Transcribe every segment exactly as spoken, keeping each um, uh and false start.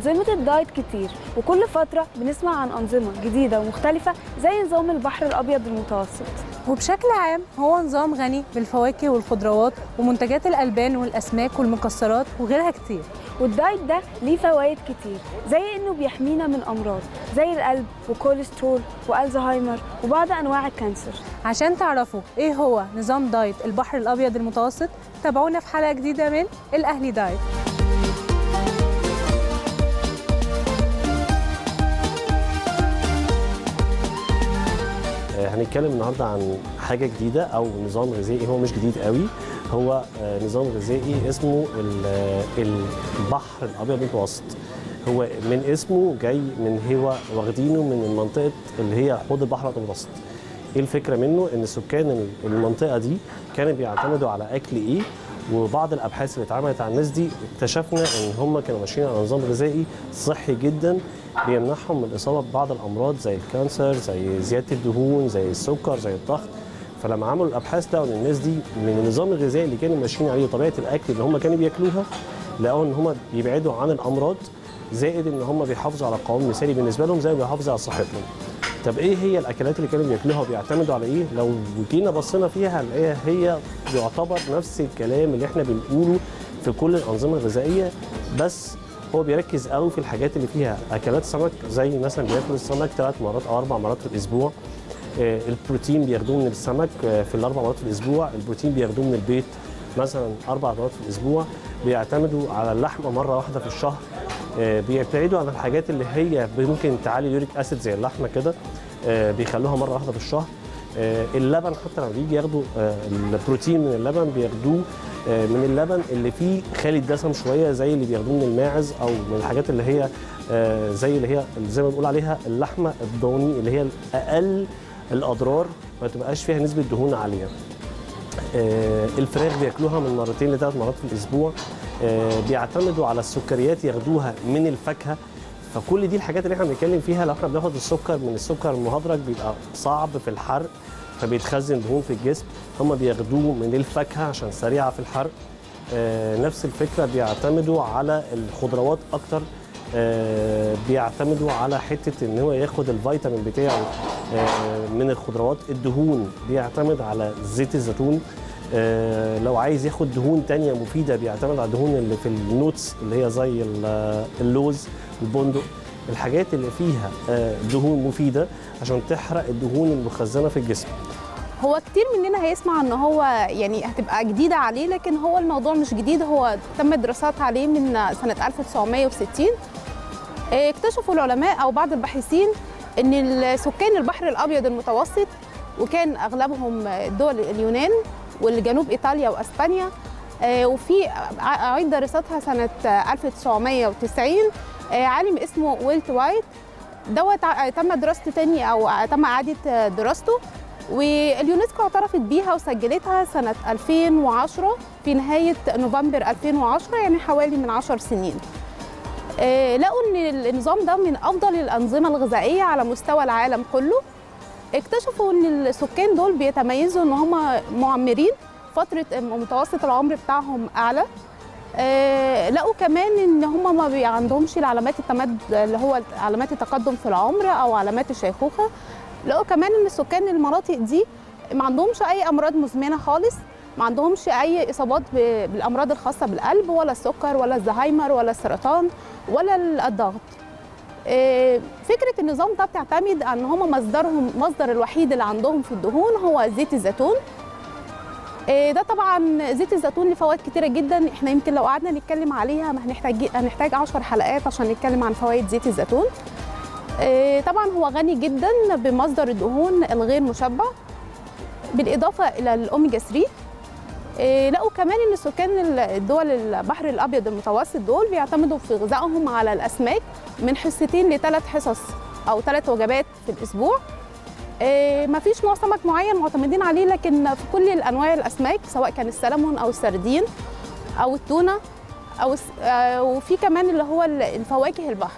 أنظمة الدايت كتير، وكل فترة بنسمع عن أنظمة جديدة ومختلفة زي نظام البحر الأبيض المتوسط. وبشكل عام هو نظام غني بالفواكه والخضروات ومنتجات الألبان والأسماك والمكسرات وغيرها كتير. والدايت ده ليه فوائد كتير، زي إنه بيحمينا من أمراض زي القلب وكوليسترول والزهايمر وبعض أنواع الكانسر. عشان تعرفوا إيه هو نظام دايت البحر الأبيض المتوسط، تابعونا في حلقة جديدة من الأهلي دايت. هنتكلم النهارده عن حاجه جديده او نظام غذائي. هو مش جديد قوي، هو نظام غذائي اسمه البحر الابيض المتوسط. هو من اسمه جاي من هو واخدينه من المنطقه اللي هي حوض البحر الابيض المتوسط. ايه الفكره منه؟ ان سكان المنطقه دي كانوا بيعتمدوا على اكل ايه، وبعض الابحاث اللي اتعملت على الناس دي اكتشفنا ان هم كانوا ماشيين على نظام غذائي صحي جدا بيمنعهم من الاصابه ببعض الامراض زي الكانسر، زي زياده الدهون، زي السكر، زي الضغط. فلما عملوا الابحاث لقوا ان الناس دي من النظام الغذائي اللي كانوا ماشيين عليه وطبيعه الاكل اللي هم كانوا بياكلوها، لقوا ان هم بيبعدوا عن الامراض، زائد ان هم بيحافظوا على قوام مثالي بالنسبه لهم، زي ما بيحافظوا على صحتهم. طب ايه هي الاكلات اللي كانوا بياكلوها وبيعتمدوا على ايه؟ لو جينا بصينا فيها هنلاقيها هي يعتبر نفس الكلام اللي احنا بنقوله في كل الانظمه الغذائيه، بس هو بيركز قوي في الحاجات اللي فيها اكلات سمك، زي مثلا بياكلوا السمك ثلاث مرات او اربع مرات في الاسبوع. البروتين بياخدوه من السمك في الاربع مرات في الاسبوع. البروتين بياخدوه من البيت مثلا اربع مرات في الاسبوع. بيعتمدوا على اللحمه مره واحده في الشهر. بيبتعدوا عن الحاجات اللي هي ممكن تعلي اليوريك اسيد زي اللحمه كده، بيخلوها مره واحده في الشهر. اللبن حتى لما بيجي ياخدوا البروتين من اللبن بياخدوه من اللبن اللي فيه خالي الدسم شويه، زي اللي بياخدوه من الماعز، او من الحاجات اللي هي زي اللي هي زي ما بنقول عليها اللحمه الضاني، اللي هي اقل الاضرار، ما تبقاش فيها نسبه دهون عاليه. الفراخ بياكلوها من مرتين لثلاث مرات في الاسبوع. بيعتمدوا على السكريات ياخدوها من الفاكهه. فكل دي الحاجات اللي احنا بنتكلم فيها. لو احنا بناخد السكر من السكر المهدرج بيبقى صعب في الحرق، فبيتخزن دهون في الجسم. هم بياخدوه من الفاكهه عشان سريعه في الحرق. آه نفس الفكره بيعتمدوا على الخضروات اكتر. آه بيعتمدوا على حته ان هو ياخد الفيتامين بتاعه آه من الخضروات. الدهون بيعتمد على زيت الزيتون. آه لو عايز ياخد دهون تانية مفيده بيعتمد على الدهون اللي في النوتس، اللي هي زي اللوز، البندق، الحاجات اللي فيها آه دهون مفيده عشان تحرق الدهون المخزنه في الجسم. هو كتير مننا هيسمع ان هو يعني هتبقى جديده عليه، لكن هو الموضوع مش جديد. هو تم دراسات عليه من سنه ألف وتسعمائة وستين. اكتشفوا العلماء او بعض الباحثين ان سكان البحر الابيض المتوسط، وكان اغلبهم دول اليونان والجنوب ايطاليا واسبانيا، وفي اعيد دراستها سنه ألف وتسعمائة وتسعين عالم اسمه ويلت وايت دوت تم دراسته تاني او تم اعاده دراسته، واليونسكو اعترفت بيها وسجلتها سنه ألفين وعشرة في نهايه نوفمبر ألفين وعشرة، يعني حوالي من عشر سنين. آه لقوا ان النظام ده من افضل الانظمه الغذائيه على مستوى العالم كله. اكتشفوا ان السكان دول بيتميزوا ان هم معمرين، فتره متوسط العمر بتاعهم اعلى. آه لقوا كمان ان هم ما بي عندهمش العلامات التمد اللي هو علامات التقدم في العمر او علامات الشيخوخه. لقوا كمان ان سكان المناطق دي ما عندهمش اي امراض مزمنه خالص، ما عندهمش اي اصابات بالامراض الخاصه بالقلب ولا السكر ولا الزهايمر ولا السرطان ولا الضغط. فكره النظام ده بتعتمد ان هم مصدرهم مصدر الوحيد اللي عندهم في الدهون هو زيت الزيتون. ده طبعا زيت الزيتون له فوائد كتيره جدا، احنا يمكن لو قعدنا نتكلم عليها ما هنحتاج هنحتاج عشر حلقات عشان نتكلم عن فوائد زيت الزيتون. طبعا هو غني جدا بمصدر الدهون الغير مشبع، بالاضافه الى الاوميجا ثلاثة. لقوا كمان ان سكان الدول البحر الابيض المتوسط دول بيعتمدوا في غذائهم على الاسماك من حصتين لثلاث حصص او ثلاث وجبات في الاسبوع. ما فيش نوع سمك معين معتمدين عليه، لكن في كل الانواع الاسماك سواء كان السلمون او السردين او التونه او وفي كمان اللي هو الفواكه البحر.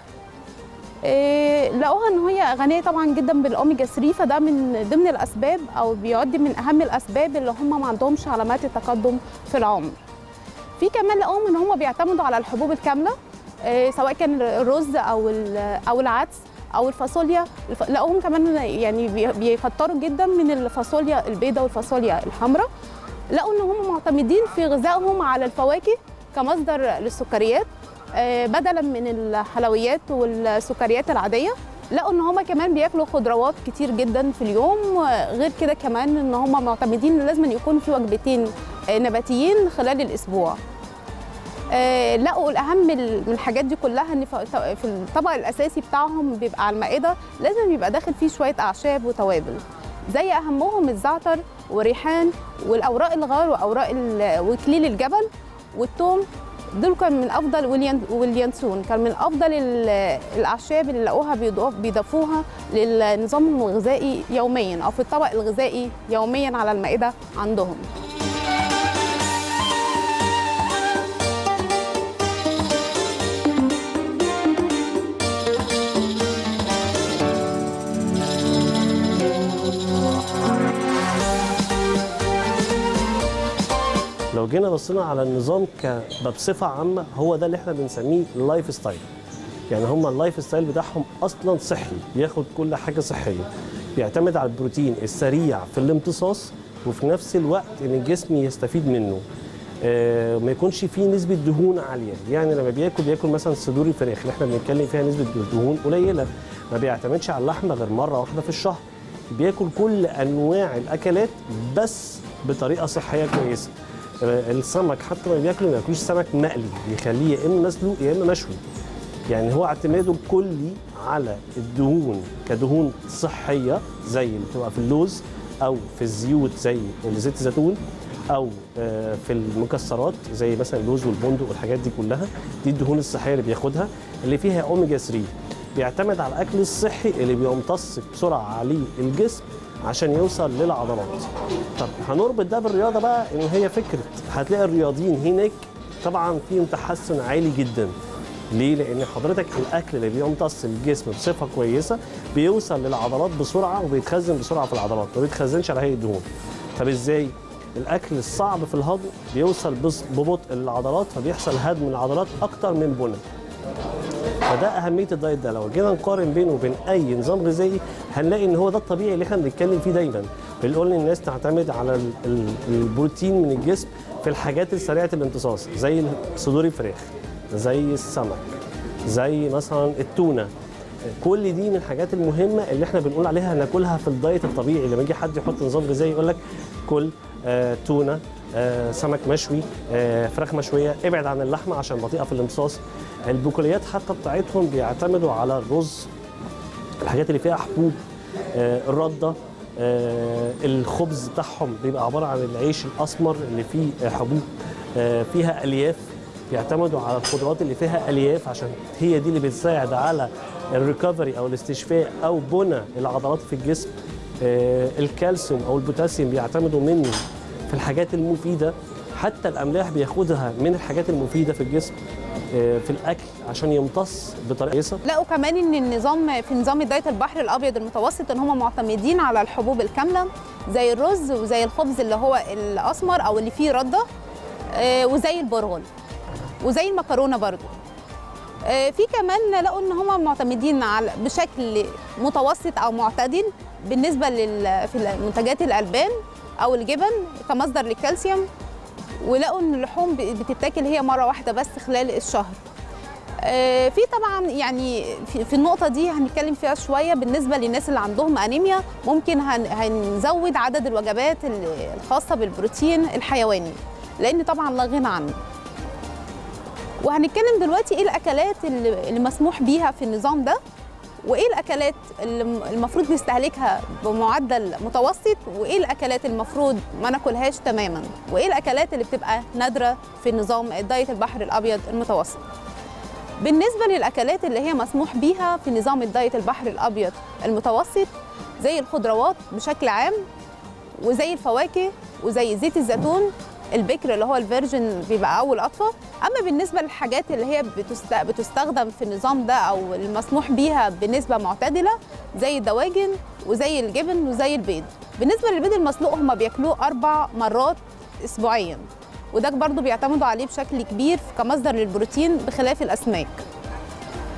لقوها ان هي غنيه طبعا جدا بالاوميجا ثلاثة، فده من ضمن الاسباب او بيعد من اهم الاسباب اللي هم ما عندهمش علامات التقدم في العمر. في كمان لقوهم ان هم بيعتمدوا على الحبوب الكامله، سواء كان الرز او او العدس او الفاصوليا. لقوهم كمان يعني بيكتروا جدا من الفاصوليا البيضاء والفاصوليا الحمراء. لقوا ان هم معتمدين في غذائهم على الفواكه كمصدر للسكريات بدلا من الحلويات والسكريات العاديه. لقوا ان هم كمان بياكلوا خضروات كتير جدا في اليوم. غير كده كمان ان هم معتمدين ان لازم يكون في وجبتين نباتيين خلال الاسبوع. لقوا الاهم من الحاجات دي كلها ان في الطبق الاساسي بتاعهم بيبقى على المائده لازم يبقى داخل فيه شويه اعشاب وتوابل، زي اهمهم الزعتر والريحان والاوراق الغار واوراق وكليل الجبل والثوم. دول كان من افضل واليانسون كان من افضل الاعشاب اللي لقوها بيضافوها للنظام الغذائي يوميا او في الطبق الغذائي يوميا على المائده عندهم. لو جينا بصينا على النظام بصفه عامه، هو ده اللي احنا بنسميه اللايف ستايل. يعني هم اللايف ستايل بتاعهم اصلا صحي، بياخد كل حاجه صحيه، بيعتمد على البروتين السريع في الامتصاص وفي نفس الوقت ان الجسم يستفيد منه. آه ما يكونش فيه نسبه دهون عاليه، يعني لما بياكل بياكل مثلا صدور الفراخ اللي احنا بنتكلم فيها نسبه دهون قليله، ما بيعتمدش على اللحمه غير مره واحده في الشهر. بياكل كل انواع الاكلات بس بطريقه صحيه كويسه. السمك حتى ما بياكله ما ياكلوش سمك مقلي، بيخليه يا اما مسلوق يا اما مشوي. يعني هو اعتماده الكلي على الدهون كدهون صحيه زي اللي بتبقى في اللوز او في الزيوت زي زيت الزيتون او في المكسرات زي مثلا اللوز والبندق والحاجات دي كلها. دي الدهون الصحيه اللي بياخدها اللي فيها اوميجا ثلاثة. بيعتمد على الاكل الصحي اللي بيمتص بسرعه عليه الجسم عشان يوصل للعضلات. طب هنربط ده بالرياضه بقى، ان هي فكره هتلاقي الرياضيين هناك طبعا فيهم تحسن عالي جدا. ليه؟ لان حضرتك الاكل اللي بيمتص الجسم بصفه كويسه بيوصل للعضلات بسرعه وبيتخزن بسرعه في العضلات، ما بيتخزنش على هيئه دهون. طب ازاي؟ الاكل الصعب في الهضم بيوصل ببطء للعضلات، فبيحصل هدم العضلات اكتر من بناء. فده اهميه الدايت ده. لو جينا نقارن بينه وبين اي نظام غذائي هنلاقي ان هو ده الطبيعي اللي احنا بنتكلم فيه دايما. بنقول للناس تعتمد على البروتين من الجسم في الحاجات السريعه الامتصاص زي صدور الفراخ، زي السمك، زي مثلا التونه. كل دي من الحاجات المهمه اللي احنا بنقول عليها ناكلها في الدايت الطبيعي. لما يجي حد يحط نظام غذائي يقول لك كل آه تونه، آه سمك مشوي، آه فراخ مشويه، ابعد عن اللحمه عشان بطيئه في الامتصاص. البقوليات حتى بتاعتهم بيعتمدوا على الرز، الحاجات اللي فيها حبوب، آه الرده، آه الخبز بتاعهم بيبقى عباره عن العيش الاسمر اللي فيه حبوب، آه فيها الياف. بيعتمدوا على الخضروات اللي فيها الياف عشان هي دي اللي بتساعد على الريكفري او الاستشفاء او بناء العضلات في الجسم. آه الكالسيوم او البوتاسيوم بيعتمدوا منه في الحاجات المفيده. حتى الاملاح بياخدها من الحاجات المفيده في الجسم في الاكل عشان يمتص بطريقه كويسه. لقوا كمان ان النظام في نظام دايت البحر الابيض المتوسط ان هم معتمدين على الحبوب الكامله زي الرز وزي الخبز اللي هو الاسمر او اللي فيه رده، وزي البرغل وزي المكرونه برضو. في كمان لقوا ان هم معتمدين على بشكل متوسط او معتدل بالنسبه لل في منتجات الالبان او الجبن كمصدر للكالسيوم. ولقوا ان اللحوم بتتاكل هي مره واحده بس خلال الشهر. في طبعا يعني في النقطه دي هنتكلم فيها شويه بالنسبه للناس اللي عندهم انيميا، ممكن هنزود عدد الوجبات الخاصه بالبروتين الحيواني لان طبعا لا غنى عنه. وهنتكلم دلوقتي ايه الاكلات اللي مسموح بيها في النظام ده، وايه الاكلات اللي المفروض نستهلكها بمعدل متوسط، وايه الاكلات المفروض ما ناكلهاش تماما، وايه الاكلات اللي بتبقى نادره في نظام الدايت البحر الابيض المتوسط. بالنسبه للاكلات اللي هي مسموح بيها في نظام الدايت البحر الابيض المتوسط زي الخضروات بشكل عام وزي الفواكه وزي زيت الزيتون البكر اللي هو الفيرجن بيبقى اول اطفى. اما بالنسبه للحاجات اللي هي بتستخدم في النظام ده او المسموح بيها بنسبه معتدله زي الدواجن وزي الجبن وزي البيض. بالنسبه للبيض المسلوق هم بياكلوه اربع مرات اسبوعيا، وده برضو بيعتمدوا عليه بشكل كبير كمصدر للبروتين بخلاف الاسماك.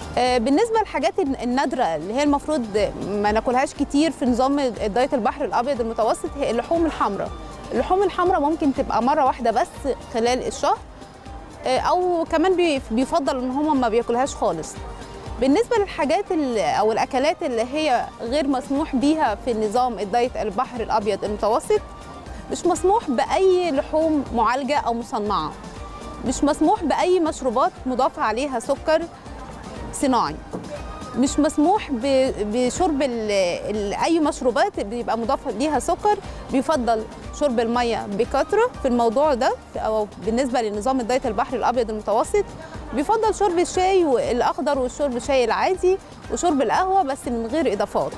بالنسبه للحاجات النادره اللي هي المفروض ما ناكلهاش كتير في نظام الدايت البحر الابيض المتوسط هي اللحوم الحمراء. اللحوم الحمراء ممكن تبقى مره واحده بس خلال الشهر، او كمان بيفضل ان هم ما بياكلهاش خالص. بالنسبه للحاجات او الاكلات اللي هي غير مسموح بيها في نظام الدايت البحر الابيض المتوسط، مش مسموح باي لحوم معالجه او مصنعه، مش مسموح باي مشروبات مضاف عليها سكر صناعي، مش مسموح بشرب اي مشروبات بيبقى مضاف ليها سكر. بيفضل شرب الميه بكثره في الموضوع ده، او بالنسبه لنظام الدايت البحر الابيض المتوسط بيفضل شرب الشاي الاخضر وشرب الشاي العادي وشرب القهوه بس من غير اضافات.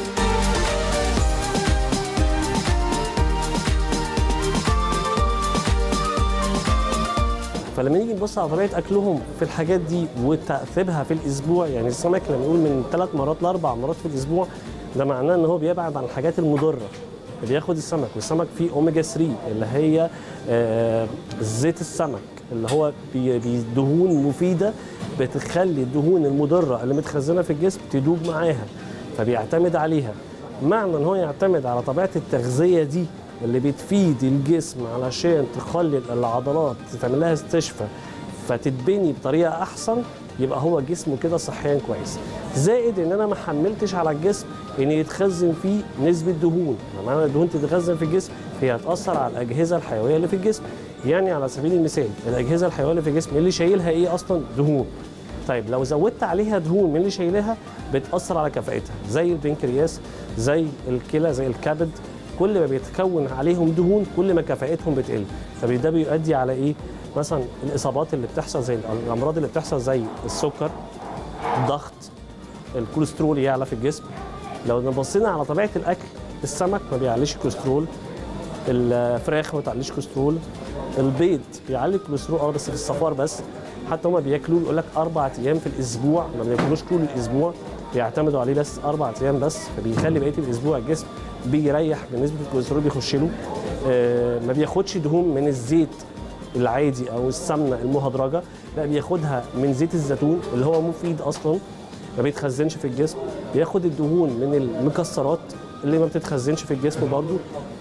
فلما نيجي نبص على طبيعه اكلهم في الحاجات دي وترتيبها في الاسبوع، يعني السمك لما نقول من ثلاث مرات لاربع مرات في الاسبوع، ده معناه ان هو بيبعد عن الحاجات المضره. بياخد السمك، والسمك فيه اوميجا ثلاثة اللي هي آه زيت السمك اللي هو دهون مفيده بتخلي الدهون المضره اللي متخزنه في الجسم تدوب معاها، فبيعتمد عليها. معنى ان هو يعتمد على طبيعه التغذيه دي اللي بتفيد الجسم علشان تخلي العضلات تعمل لها استشفاء فتتبني بطريقه احسن، يبقى هو جسمه كده صحيا كويس. زائد ان انا ما حملتش على الجسم ان يتخزن فيه نسبه دهون، معنى الدهون تتخزن في الجسم هي هتاثر على الاجهزه الحيويه اللي في الجسم. يعني على سبيل المثال الاجهزه الحيويه اللي في الجسم اللي شايلها ايه اصلا؟ دهون. طيب لو زودت عليها دهون من اللي شايلها بتاثر على كفاءتها، زي البنكرياس، زي الكلى، زي الكبد. كل ما بيتكون عليهم دهون كل ما كفاءتهم بتقل، فده بيؤدي على ايه؟ مثلا الاصابات اللي بتحصل، زي الامراض اللي بتحصل زي السكر، الضغط، الكوليسترول يعلى في الجسم. لو بصينا على طبيعه الاكل، السمك ما بيعليش الكوليسترول، الفراخ ما بتعليش الكوليسترول، البيض بيعلي الكوليسترول اه بس في الصفار بس. حتى هما بياكلوه يقول لك اربع ايام في الاسبوع، ما بياكلوش طول الاسبوع، بيعتمدوا عليه بس اربع ايام بس، فبيخلي بقيه الاسبوع الجسم بيريح بنسبه الكوليسترول بيخش له. آه ما بياخدش دهون من الزيت العادي او السمنه المهدرجه، لا بياخدها من زيت الزيتون اللي هو مفيد اصلا، ما بيتخزنش في الجسم. بياخد الدهون من المكسرات اللي ما بتتخزنش في الجسم برضو.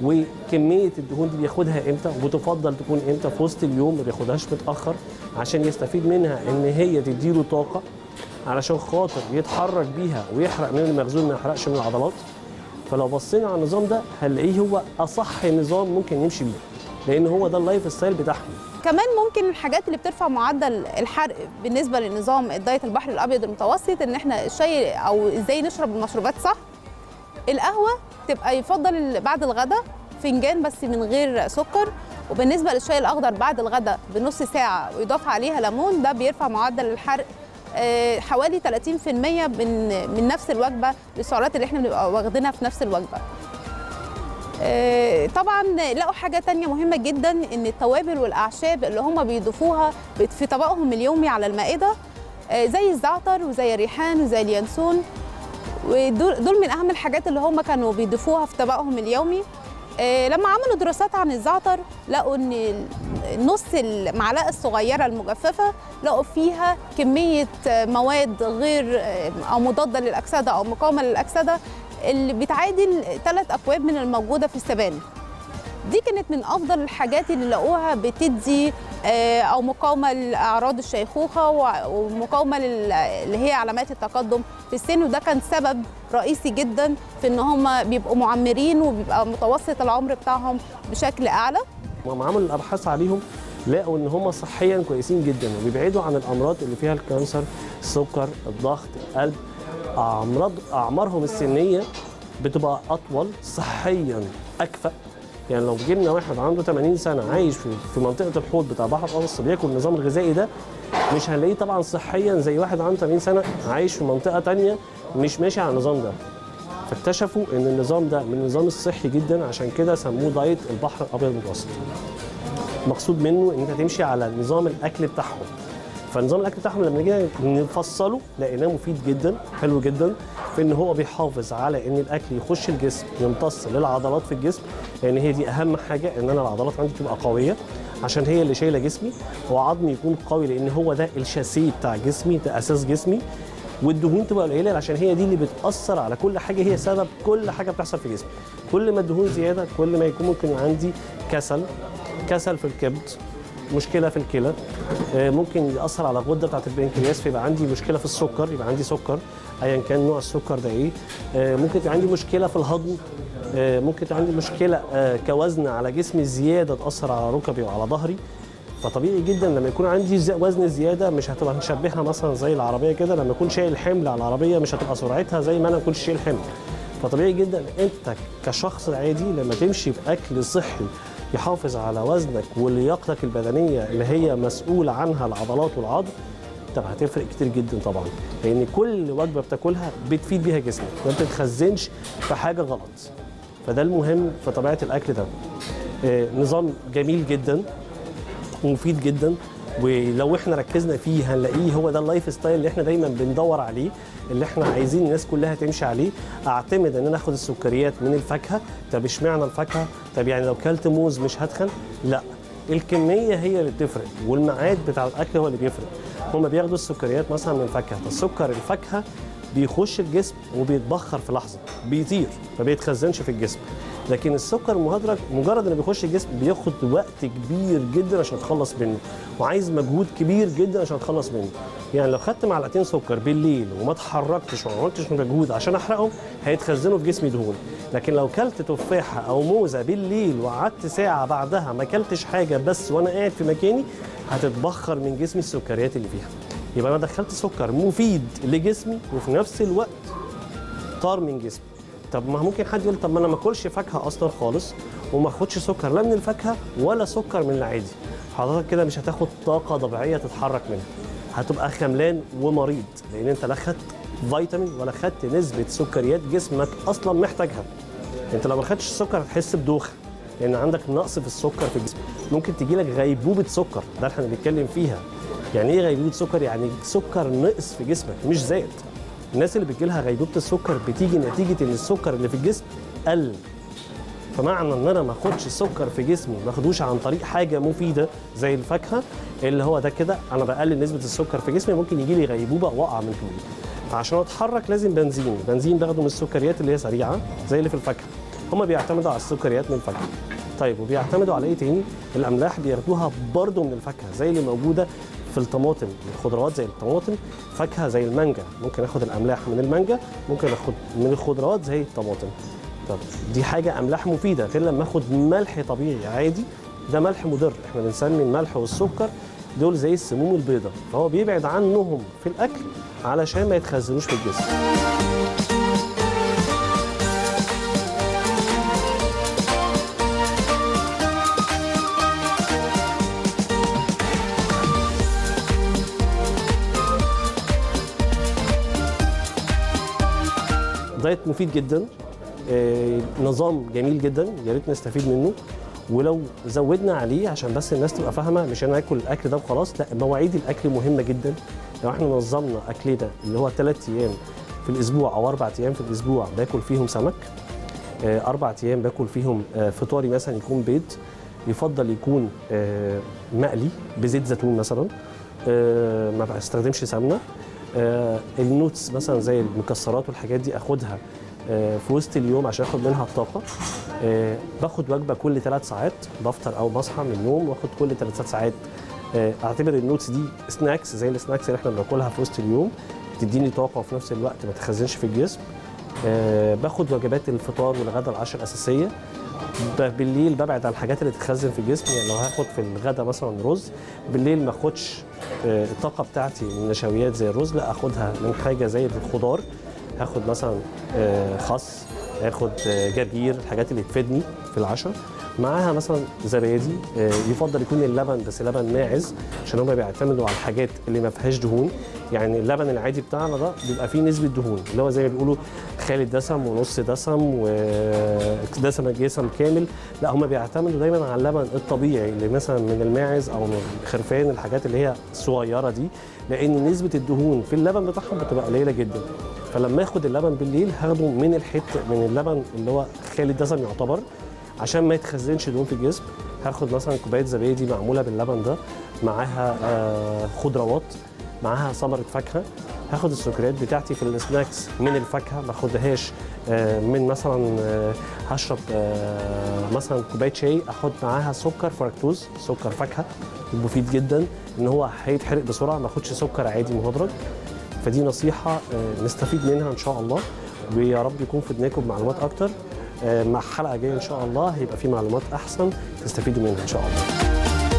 وكميه الدهون دي بياخدها امتى وبتفضل تكون امتى؟ في وسط اليوم، ما بياخدهاش متاخر عشان يستفيد منها ان هي تديله طاقه علشان خاطر يتحرك بيها ويحرق من المخزون، ما يحرقش من العضلات. فلو بصينا على النظام ده هنلاقيه هو اصح نظام ممكن نمشي بيه، لان هو ده اللايف ستايل بتاعهم. كمان ممكن الحاجات اللي بترفع معدل الحرق بالنسبه لنظام الدايت البحر الابيض المتوسط ان احنا الشاي او ازاي نشرب المشروبات صح. القهوه تبقى يفضل بعد الغداء فنجان بس من غير سكر، وبالنسبه للشاي الاخضر بعد الغداء بنص ساعه ويضاف عليها ليمون، ده بيرفع معدل الحرق حوالي ثلاثين بالمية من من نفس الوجبه للسعرات اللي احنا بنبقى واخدينها في نفس الوجبه. طبعا لقوا حاجه تانية مهمه جدا، ان التوابل والاعشاب اللي هم بيضيفوها في طبقهم اليومي على المائده زي الزعتر وزي الريحان وزي اليانسون، ودول من اهم الحاجات اللي هم كانوا بيضيفوها في طبقهم اليومي. لما عملوا دراسات عن الزعتر لقوا ان نص المعلقه الصغيره المجففه لقوا فيها كميه مواد غير او مضاده للاكسده او مقاومه للاكسده اللي بتعادل ثلاث اكواب من الموجوده في السبانخ. دي كانت من افضل الحاجات اللي لقوها بتدي او مقاومه لاعراض الشيخوخه ومقاومه اللي هي علامات التقدم في السن، وده كان سبب رئيسي جدا في ان هم بيبقوا معمرين وبيبقى متوسط العمر بتاعهم بشكل اعلى. هم عملوا الابحاث عليهم لقوا ان هم صحيا كويسين جدا وبيبعدوا عن الامراض اللي فيها الكانسر، السكر، الضغط، القلب. امراض اعمارهم السنيه بتبقى اطول، صحيا اكفأ. يعني لو جبنا واحد عنده ثمانين سنه عايش في منطقه الحوض بتاع بحر الأقصى بياكل النظام الغذائي ده، مش هنلاقيه طبعا صحيا زي واحد عنده ثمانين سنه عايش في منطقه ثانيه مش ماشي على النظام ده. فاكتشفوا ان النظام ده من النظام الصحي جدا، عشان كده سموه دايت البحر الابيض المتوسط. مقصود منه ان انت تمشي على نظام الاكل بتاعهم. فنظام الاكل بتاعهم لما جينا نفصله لقيناه مفيد جدا، حلو جدا، في ان هو بيحافظ على ان الاكل يخش الجسم يمتص للعضلات في الجسم، لان يعني هي دي اهم حاجه، ان انا العضلات عندي تبقى قويه عشان هي اللي شايله جسمي، وعظمي يكون قوي لان هو ده الشاسيه بتاع جسمي، ده اساس جسمي. والدهون تبقى قليله عشان هي دي اللي بتاثر على كل حاجه، هي سبب كل حاجه بتحصل في جسمي. كل ما الدهون زياده كل ما يكون ممكن عندي كسل كسل في الكبد، مشكله في الكلى، ممكن ياثر على الغده بتاعت البنكرياس فيبقى عندي مشكله في السكر، يبقى عندي سكر ايا كان نوع السكر ده ايه. ممكن يبقى عندي مشكله في الهضم، ممكن يبقى عندي مشكله كوزن على جسمي زياده تاثر على ركبي وعلى ظهري. فطبيعي جدا لما يكون عندي وزن زياده مش هتبقى نشبهها مثلا زي العربيه كده، لما اكون شايل حمل على العربيه مش هتبقى سرعتها زي ما انا كنت شايل حمل. فطبيعي جدا انت كشخص عادي لما تمشي باكل صحي يحافظ على وزنك ولياقتك البدنيه اللي هي مسؤوله عنها العضلات والعظم، طب هتفرق كتير جدا طبعا، لان كل وجبه بتاكلها بتفيد بيها جسمك، ما بتتخزنش في حاجه غلط. فده المهم في طبيعه الاكل ده. آه نظام جميل جدا ومفيد جدا، ولو احنا ركزنا فيه هنلاقيه هو ده اللايف ستايل اللي احنا دايما بندور عليه، اللي احنا عايزين الناس كلها تمشي عليه. اعتمد ان انا اخد السكريات من الفاكهه. طب اشمعنى الفاكهه؟ طب يعني لو كلت موز مش هتخن؟ لا، الكميه هي اللي بتفرق والميعاد بتاع الاكل هو اللي بيفرق. هم بياخدوا السكريات مثلا من الفاكهه، فالسكر الفاكهه بيخش الجسم وبيتبخر في لحظه، بيطير ما بيتخزنش في الجسم. لكن السكر المهدرج مجرد انه بيخش الجسم بياخد وقت كبير جدا عشان اتخلص منه، وعايز مجهود كبير جدا عشان اتخلص منه. يعني لو خدت معلقتين سكر بالليل وما اتحركتش وما عملتش مجهود عشان احرقهم هيتخزنوا في جسمي دهون. لكن لو كلت تفاحه او موزه بالليل وقعدت ساعه بعدها ما كلتش حاجه بس وانا قاعد في مكاني هتتبخر من جسمي السكريات اللي فيها. يبقى انا دخلت سكر مفيد لجسمي وفي نفس الوقت طار من جسمي. طب ما ممكن حد يقول طب ما انا ما اكلش فاكهه اصلا خالص وما اخدش سكر لا من الفاكهه ولا سكر من العادي. حضرتك كده مش هتاخد طاقه طبيعيه تتحرك منها، هتبقى خملان ومريض، لان انت لا خدت فيتامين ولا خدت نسبه سكريات جسمك اصلا محتاجها. انت لو ما خدتش السكر هتحس بدوخه لان عندك نقص في السكر في الجسم. ممكن تجي لك غيبوبه سكر، ده احنا بنتكلم فيها. يعني ايه غيبوبه سكر؟ يعني سكر نقص في جسمك مش زاد. الناس اللي بتجي لها غيبوبه السكر بتيجي نتيجه ان السكر اللي في الجسم قل. فمعنى ان انا ما اخدش السكر في جسمي ما اخدوش عن طريق حاجه مفيده زي الفاكهه اللي هو ده كده انا بقلل نسبه السكر في جسمي، ممكن يجي لي غيبوبه واقع من طولي. فعشان اتحرك لازم بنزين، بنزين باخده من السكريات اللي هي سريعه زي اللي في الفاكهه. هم بيعتمدوا على السكريات من الفاكهه. طيب وبيعتمدوا على ايه تاني؟ الاملاح بياخدوها برضه من الفاكهه زي اللي موجوده في الطماطم، الخضروات زي الطماطم، فاكهه زي المانجا ممكن اخد الاملاح من المانجا، ممكن اخد من الخضروات زي الطماطم. طب دي حاجه املاح مفيده غير لما اخد ملح طبيعي عادي، ده ملح مضر. احنا بنسمي الملح والسكر دول زي السموم البيضاء، فهو بيبعد عنهم في الاكل علشان ما يتخزنوش في الجسم. دايت مفيد جدا، آه، نظام جميل جدا، يا ريت نستفيد منه. ولو زودنا عليه عشان بس الناس تبقى فاهمه، مش انا اكل الاكل ده وخلاص، لا، مواعيد الاكل مهمه جدا. لو احنا نظمنا اكلنا اللي هو ثلاث ايام في الاسبوع او اربع ايام في الاسبوع باكل فيهم سمك، آه، اربع ايام باكل فيهم آه، فطاري مثلا يكون بيض، يفضل يكون آه، مقلي بزيت زيتون مثلا، آه، ما بستخدمش سمنه. آه النوتس مثلا زي المكسرات والحاجات دي اخدها آه في وسط اليوم عشان اخد منها الطاقه. آه باخد وجبه كل ثلاث ساعات، بفطر او بصحى من النوم واخد كل ثلاث ساعات. آه اعتبر النوتس دي سناكس زي السناكس اللي احنا بناكلها في وسط اليوم، تديني طاقه وفي نفس الوقت ما تخزنش في الجسم. آه باخد وجبات الفطار والغداء العشاء الاساسيه. بالليل ببعد عن الحاجات اللي تتخزن في الجسم، يعني لو هاخد في الغداء مثلا رز بالليل ما اخدش الطاقه بتاعتي من النشويات زي الرز، لا اخدها من حاجه زي الخضار. هاخد مثلا خس، هاخد جرجير، الحاجات اللي تفيدني في العشاء. معاها مثلا زبادي، يفضل يكون اللبن بس لبن ماعز عشان هم بيعتمدوا على الحاجات اللي ما فيهاش دهون. يعني اللبن العادي بتاعنا ده بيبقى فيه نسبه دهون اللي هو زي ما بيقولوا خالي دسم ونص دسم ودسم جسم كامل، لا هم بيعتمدوا دايما على اللبن الطبيعي اللي مثلا من الماعز او من الخرفان، الحاجات اللي هي الصغيره دي، لان نسبه الدهون في اللبن بتاعهم بتبقى قليله جدا. فلما اخد اللبن بالليل هاخده من الحته من اللبن اللي هو خالي الدسم يعتبر عشان ما يتخزنش دهون في الجسم. هاخد مثلا كوبايه زبادي معموله باللبن ده، معاها آه خضروات، معاها ثمره فاكهه، هاخد السكريات بتاعتي في السناكس من الفاكهه، ما اخدهاش من مثلا هشرب مثلا كوبايه شاي اخد معاها سكر فركتوز، سكر فاكهه مفيد جدا ان هو هيتحرق بسرعه، ما اخدش سكر عادي مهدرج. فدي نصيحه نستفيد منها ان شاء الله، ويا رب يكون فدناكم بمعلومات اكتر. مع حلقه جايه ان شاء الله هيبقى في معلومات احسن تستفيدوا منها ان شاء الله.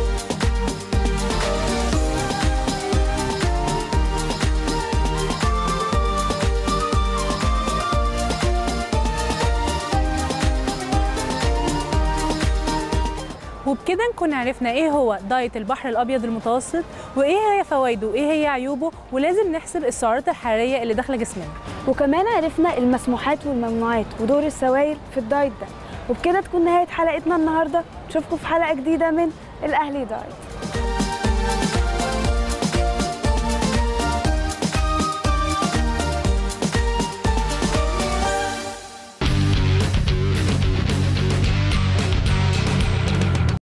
وبكده نكون عرفنا ايه هو دايت البحر الابيض المتوسط، وايه هي فوائده وايه هي عيوبه، ولازم نحسب السعرات الحراريه اللي داخله جسمنا. وكمان عرفنا المسموحات والممنوعات ودور السوائل في الدايت ده. وبكده تكون نهايه حلقتنا النهارده، نشوفكم في حلقه جديده من الاهلي دايت.